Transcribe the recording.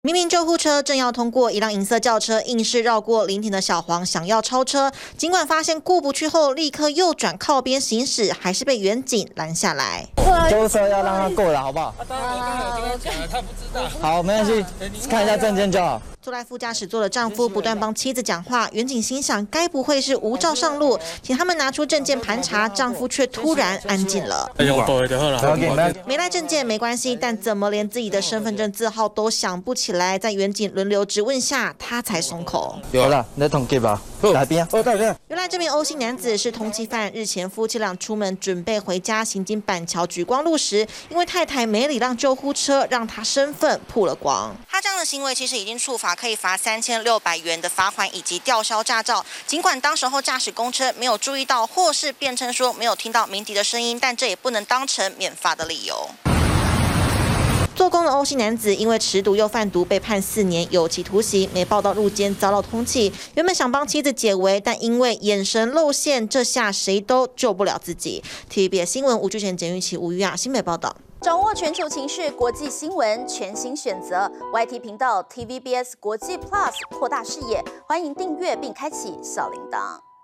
明明救护车正要通过，一辆银色轿车硬是绕过临停的小黄，想要超车。尽管发现过不去后，立刻右转靠边行驶，还是被远警拦下来。 救护车要让他过了，好不好？ 当然我刚才有跟他讲了，他不知道。 好，没关系，看一下证件就好。 坐在副驾驶座的丈夫不断帮妻子讲话，远警心想该不会是无照上路，请他们拿出证件盘查，丈夫却突然安静了。没带证件没关系，但怎么连自己的身份证字号都想不起来？在远警轮流质问下，他才松口。 有了，你同记吧？来边啊！ 原来这名欧姓男子是通缉犯，日前夫妻俩出门准备回家，行经板桥莒光路时，因为太太没礼让救护车，让他身份曝了光。他这样的行为其实已经触法，可以罚3600元的罚款以及吊销驾照。尽管当时候驾驶公车没有注意到，或是辩称说没有听到鸣笛的声音，但这也不能当成免罚的理由。做工的欧姓男子因为持毒又贩毒被判4年有期徒刑，没报到入监遭到通缉。原本想帮妻子解围，但因为眼神露馅，这下谁都救不了自己。TVBS 新闻吴志全、简玉琪、吴玉雅新北报道。 掌握全球情势、国际新闻，全新选择 YT 频道 TVBS 国际 Plus， 扩大视野。欢迎订阅并开启小铃铛。